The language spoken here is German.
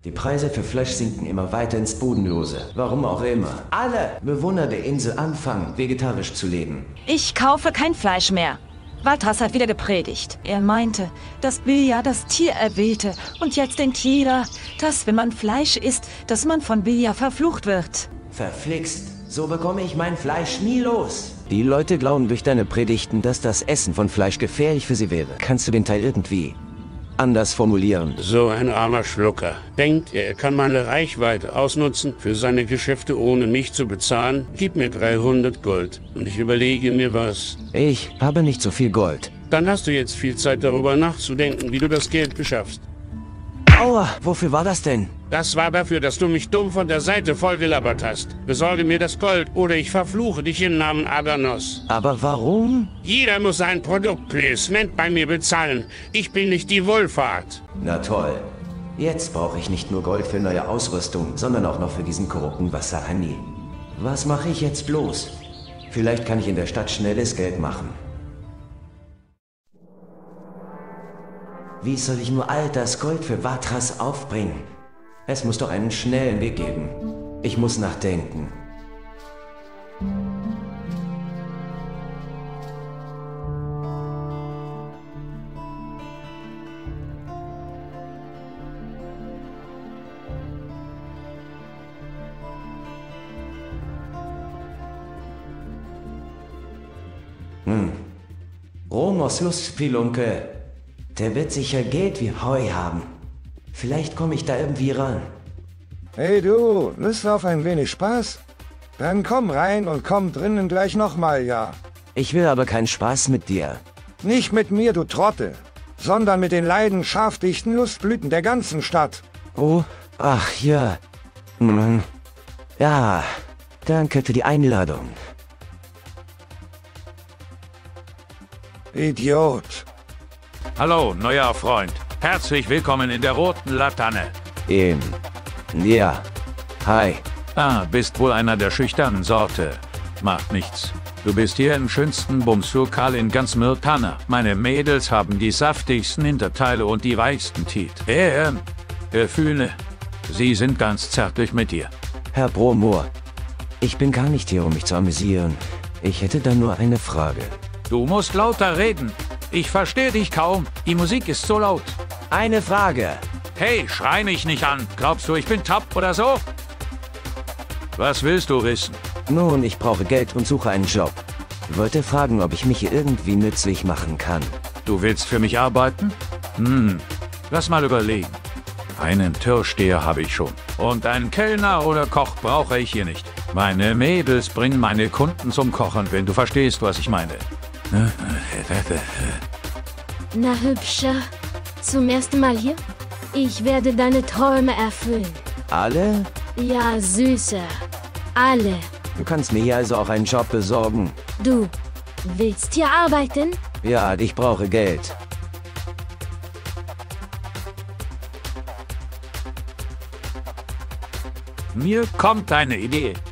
Die Preise für Fleisch sinken immer weiter ins Bodenlose. Warum auch immer. Alle Bewohner der Insel anfangen, vegetarisch zu leben. Ich kaufe kein Fleisch mehr. Valtras hat wieder gepredigt. Er meinte, dass Bilja das Tier erwählte und jetzt denkt jeder, dass wenn man Fleisch isst, dass man von Bilja verflucht wird. Verflixt. So bekomme ich mein Fleisch nie los. Die Leute glauben durch deine Predigten, dass das Essen von Fleisch gefährlich für sie wäre. Kannst du den Teil irgendwie anders formulieren? So ein armer Schlucker. Denkt, er kann meine Reichweite ausnutzen für seine Geschäfte, ohne mich zu bezahlen? Gib mir 300 Gold und ich überlege mir was. Ich habe nicht so viel Gold. Dann hast du jetzt viel Zeit darüber nachzudenken, wie du das Geld beschaffst. Aua, wofür war das denn? Das war dafür, dass du mich dumm von der Seite vollgelabert hast. Besorge mir das Gold oder ich verfluche dich im Namen Adanos. Aber warum? Jeder muss sein Produktplacement bei mir bezahlen. Ich bin nicht die Wohlfahrt. Na toll. Jetzt brauche ich nicht nur Gold für neue Ausrüstung, sondern auch noch für diesen korrupten Wasserhani. Was mache ich jetzt bloß? Vielleicht kann ich in der Stadt schnelles Geld machen. Wie soll ich nur all das Gold für Valtras aufbringen? Es muss doch einen schnellen Weg geben. Ich muss nachdenken. Romos Lustspelunke. Der wird sicher Geld wie Heu haben. Vielleicht komme ich da irgendwie ran. Hey du, Lust auf ein wenig Spaß? Dann komm rein und komm drinnen gleich nochmal, ja. Ich will aber keinen Spaß mit dir. Nicht mit mir, du Trottel, sondern mit den leidenschaftlichen Lustblüten der ganzen Stadt. Oh, ach ja. Ja, danke für die Einladung. Idiot. Hallo, neuer Freund. Herzlich willkommen in der roten Laterne. Ja. Hi. Ah, bist wohl einer der schüchternen Sorte. Macht nichts. Du bist hier im schönsten Bumslokal in ganz Myrtana. Meine Mädels haben die saftigsten Hinterteile und die weichsten Teeth. Gefühle. Sie sind ganz zärtlich mit dir. Herr Bromor, ich bin gar nicht hier, um mich zu amüsieren. Ich hätte da nur eine Frage. Du musst lauter reden. Ich verstehe dich kaum. Die Musik ist so laut. Eine Frage. Hey, schrei mich nicht an. Glaubst du, ich bin taub oder so? Was willst du wissen? Nun, ich brauche Geld und suche einen Job. Ich wollte fragen, ob ich mich hier irgendwie nützlich machen kann. Du willst für mich arbeiten? Lass mal überlegen. Einen Türsteher habe ich schon. Und einen Kellner oder Koch brauche ich hier nicht. Meine Mädels bringen meine Kunden zum Kochen, wenn du verstehst, was ich meine. Na, Hübscher. Zum ersten Mal hier? Ich werde deine Träume erfüllen. Alle? Ja, Süßer. Alle. Du kannst mir hier also auch einen Job besorgen. Du willst hier arbeiten? Ja, ich brauche Geld. Mir kommt eine Idee.